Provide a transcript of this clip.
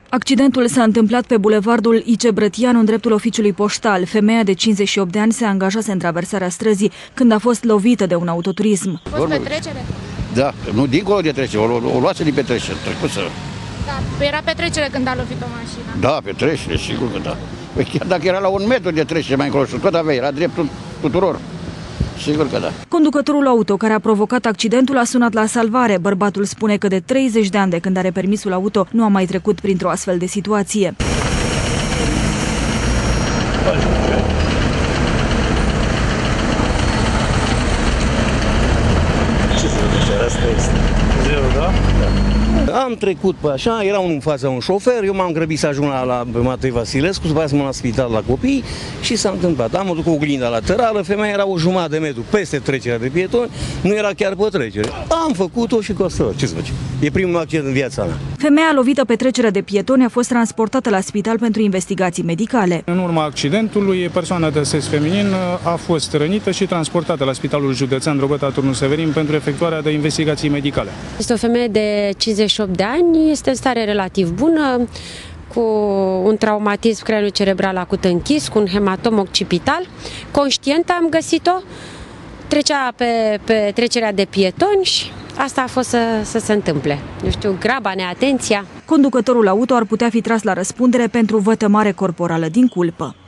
Accidentul s-a întâmplat pe bulevardul I.C. Brătianu, în dreptul oficiului poștal. Femeia de 58 de ani se angajase în traversarea străzii când a fost lovită de un autoturism. A fost petrecere? Da, nu dincolo de trecere, o luase din petrecere, trecusă. Da, era petrecere când a lovit o mașină? Da, petrecere, sigur că da. Păi chiar dacă era la 1 metru de trecere mai încolo, tot avea, era dreptul tuturor. Sigur că da. Conducătorul auto care a provocat accidentul a sunat la salvare. Bărbatul spune că de 30 de ani de când are permisul auto nu a mai trecut printr-o astfel de situație. Ce să zice, asta este? Zero, da? Am trecut pe așa, era în fața un șofer, eu m-am grăbit să ajung la Matei Vasilescu, după aceea să mă la spital la copii și s-a întâmplat. Am duc cu oglinda laterală, femeia era o jumătate de metru peste trecerea de pietoni, nu era chiar pe trecere. Am făcut-o și cu asta, ce să faci? E primul accident în viața mea. Femeia lovită pe trecerea de pietoni a fost transportată la spital pentru investigații medicale. În urma accidentului, persoana de sex feminin a fost rănită și transportată la Spitalul Județean Drobeta Turnu Severin pentru efectuarea de investigații medicale. Este o femeie de 58 de ani, este în stare relativ bună, cu un traumatism craniocerebral acut închis, cu un hematom occipital. Conștientă am găsit-o, trecea pe trecerea de pietoni și asta a fost să se întâmple. Nu știu, graba, neatenția. Conducătorul auto ar putea fi tras la răspundere pentru vătămare corporală din culpă.